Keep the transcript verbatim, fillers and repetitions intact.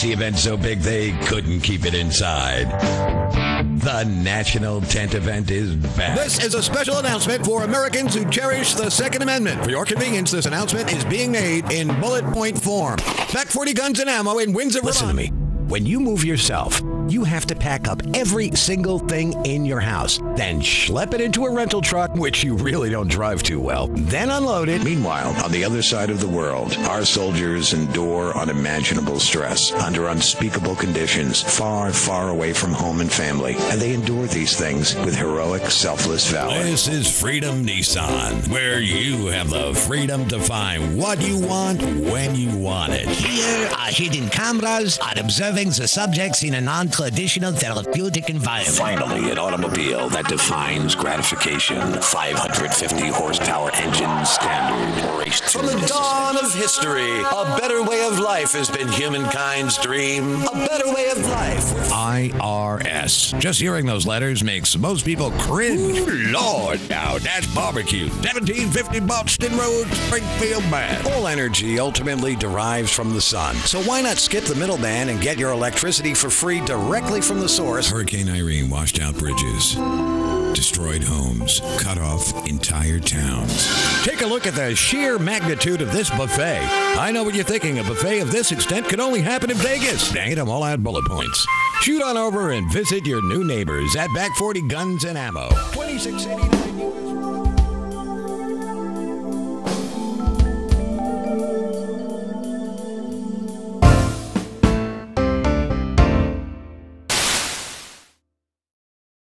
the event so big they couldn't keep it inside. The National Tent Event is back. This is a special announcement for Americans who cherish the Second Amendment. For your convenience, this announcement is being made in bullet point form. Back forty Guns and Ammo in Windsor. Listen to me. When you move yourself, you have to pack up every single thing in your house, then schlep it into a rental truck, which you really don't drive too well, then unload it. Meanwhile, on the other side of the world, our soldiers endure unimaginable stress under unspeakable conditions, far, far away from home and family, and they endure these things with heroic, selfless valor. This is Freedom Nissan, where you have the freedom to find what you want when you want it. Here are hidden cameras are observing the subjects in a non-traditional therapeutic environment. Finally, an automobile that defines gratification. five hundred fifty horsepower engine standard. Race to From the dawn of history, a better way of life has been humankind's dream. A better way of life. I R S. Just hearing those letters makes most people cringe. Ooh, Lord, now that's barbecue. seventeen fifty Boston Road, Springfield, Mass. All energy ultimately derives from the sun. So why not skip the middleman and get your electricity for free directly from the source? Hurricane Irene washed out bridges, destroyed homes, cut off entire towns. Take a look at the sheer magnitude of this buffet. I know what you're thinking. A buffet of this extent could only happen in Vegas. Dang it, I'm all out of bullet points. Shoot on over and visit your new neighbors at Back forty Guns and Ammo. twenty-six eighty-nine U S